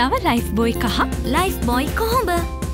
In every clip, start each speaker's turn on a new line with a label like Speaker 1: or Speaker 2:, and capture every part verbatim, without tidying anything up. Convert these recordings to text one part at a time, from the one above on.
Speaker 1: නව ලයිෆ් බොයි කහ ලයිෆ් බොයි කොහොඹ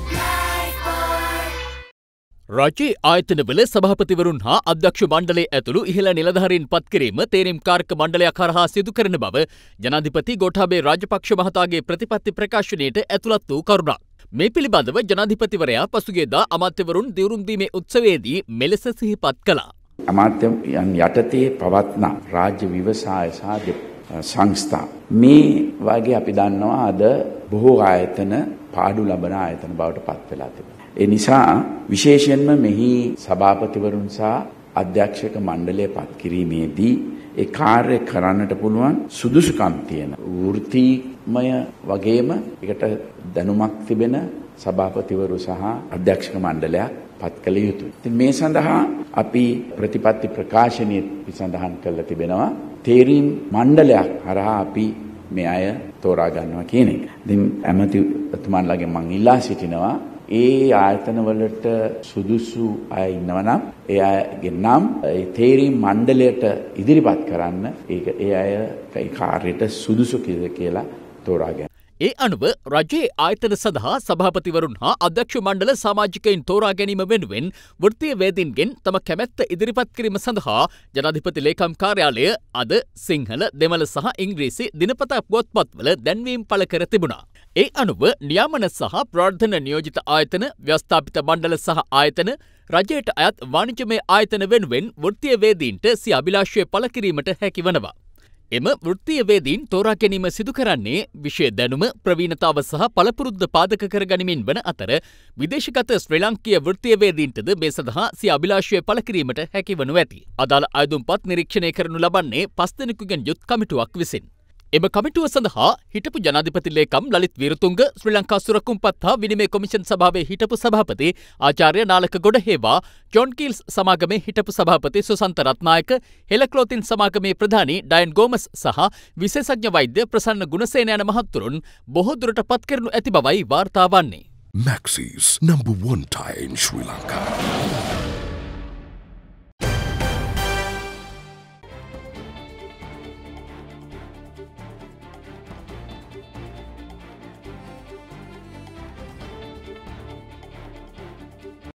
Speaker 2: රජයේ ආයතනවල සභාපතිවරුන් හා අධ්‍යක්ෂ මණ්ඩලය ඇතුළු ඉහළ නිලධාරීන් පත් කිරීම තේරීම් කාරක මණ්ඩලයක් හරහා සිදු කරන බව ජනාධිපති ගෝඨාභය රාජපක්ෂ මහතාගේ ප්‍රතිපත්ති ප්‍රකාශනයට ඇතුළත් වූ කරුණක්. මේ පිළිබඳව ජනාධිපතිවරයා පසුගියදා අමාත්‍යවරුන් දිවුරුම් දීමේ උත්සවයේදී මෙලෙස සිහිපත් කළා.
Speaker 3: අමාත්‍යයන් යටතේ පවත්නා රාජ්‍ය ව්‍යවසාය සහ සංස්ථා මේ වගේ අපි දන්නවා අද බොහෝ ආයතන පාඩු ලබන ආයතන බවට පත් වෙලා තිබෙනවා. ඒ නිසා විශේෂයෙන්ම මෙහි සභාපතිවරුන් සහ අධ්‍යක්ෂක මණ්ඩලය පත් කිරීමේදී ඒ කාර්ය කරන්නට පුළුවන් සුදුසුකම් තියෙන වෘත්තීමය වගේම ඒකට දැනුමක් තිබෙන සභාපතිවරු සහ අධ්‍යක්ෂක මණ්ඩලයක් පත් කළ යුතුයි. ඉතින් මේ සඳහා අපි ප්‍රතිපත්ති ප්‍රකාශනයේ සඳහන් කරලා තිබෙනවා තේරීම් මණ්ඩලයක් හරහා අපි මේ අය තෝරා ගන්නවා කියන එක. ඉතින් ඇමතිතුමන්ලාගෙන් මම ඉල්ලා සිටිනවා ඒ ආයතන වලට සුදුසු අය ඉන්නවා නම් ඒ අයගේ නම් ඒ තේරීම් මණ්ඩලයට ඉදිරිපත් කරන්න ඒක ඒ අය ඒ කාර්යයට සුදුසු කියලා තෝරා ගන්න.
Speaker 2: ඒ අනුව රජයේ ආයතන සඳහා සභාපතිවරුන් හා අධ්‍යක්ෂ මණ්ඩල සමාජිකයින් තෝරා ගැනීම වෙනුවෙන් වෘත්තීය වේදීන්ගෙන් තම කැමැත්ත ඉදිරිපත් කිරීම සඳහා ජනාධිපති ලේකම් කාර්යාලය අද සිංහල, දෙමළ සහ ඉංග්‍රීසි දිනපතා පුවත්පත්වල දැන්වීම් පළ කර තිබුණා. ඒ අනුව නියාමන සහ ප්‍රාර්ථන නියෝජිත ආයතන, ව්‍යවස්ථාපිත මණ්ඩල සහ ආයතන, රජයට අයත් වාණිජමය ආයතන වෙනුවෙන් වෘත්තීය වේදීන්ට සිය අභිලාෂය පළ කිරීමට හැකි වනවා. එම වෘත්තීය වේදීන් තෝරා ගැනීම සිදු කරන්නේ විෂය දැනුම, ප්‍රවීණතාව සහ පළපුරුද්ද පාදක කර ගනිමින් වන අතර විදේශගත ශ්‍රී ලාංකීය වෘත්තීය වේදීන්ටද මේ සඳහා සිය අභිලාෂය පළ කිරීමට හැකි වනු ඇති. අදාළ අයදුම්පත් නිරීක්ෂණය කරනු ලබන්නේ පස් දෙනෙකුගෙන් යුත් කමිටුවක් විසින්. එම කමිටුව සඳහා හිටපු ජනාධිපති ලේකම් ලලිත් වීරතුංග, ශ්‍රී ලංකා සුරකුම්පත් හා විනිමය කොමිෂන් සභාවේ හිටපු සභාපති ආචාර්ය නාලක ගොඩහේවා, ජොන් කීල්ස් සමාගමේ හිටපු සභාපති සුසන්ත රත්නායක, හෙලක්ලෝතින් සමාගමේ ප්‍රධානී ඩයන් ගෝමස් සහ විශේෂඥ වෛද්‍ය ප්‍රසන්න ගුණසේන යන මහත්තුරුන් බොහෝ දුරට පත් කරනු ඇති බවයි වාර්තා වන්නේ.
Speaker 4: Maxis, number one tie in Sri Lanka.